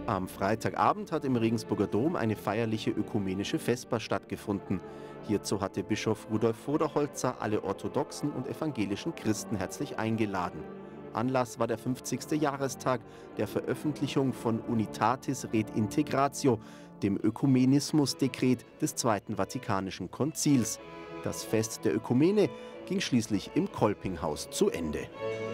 Am Freitagabend hat im Regensburger Dom eine feierliche ökumenische Vesper stattgefunden. Hierzu hatte Bischof Rudolf Voderholzer alle orthodoxen und evangelischen Christen herzlich eingeladen. Anlass war der 50. Jahrestag der Veröffentlichung von Unitatis Redintegratio, dem Ökumenismusdekret des Zweiten Vatikanischen Konzils. Das Fest der Ökumene ging schließlich im Kolpinghaus zu Ende.